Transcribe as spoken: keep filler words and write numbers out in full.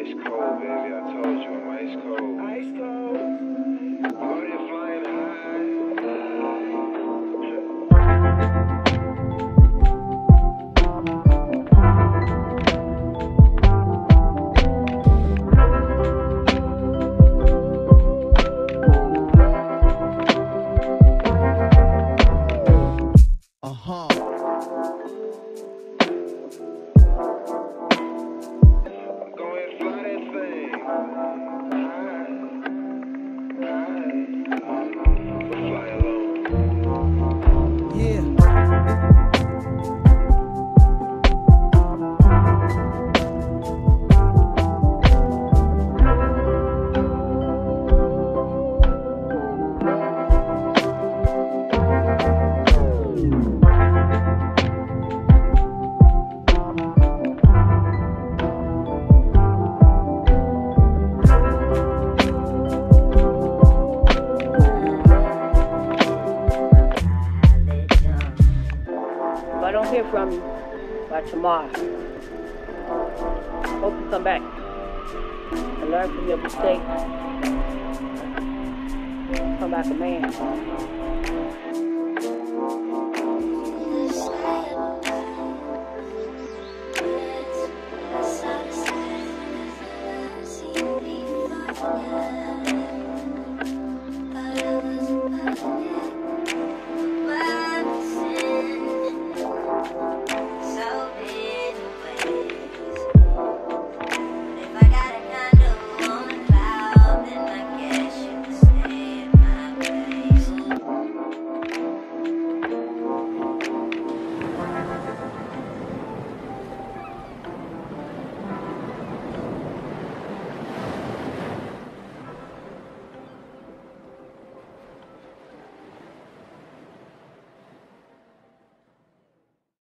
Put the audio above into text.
ice cold, baby. I told you I'm ice cold. Ice cold. You out here flying Uh-huh. If I don't hear from you by tomorrow, hope you come back and learn from your mistakes. Come back a man.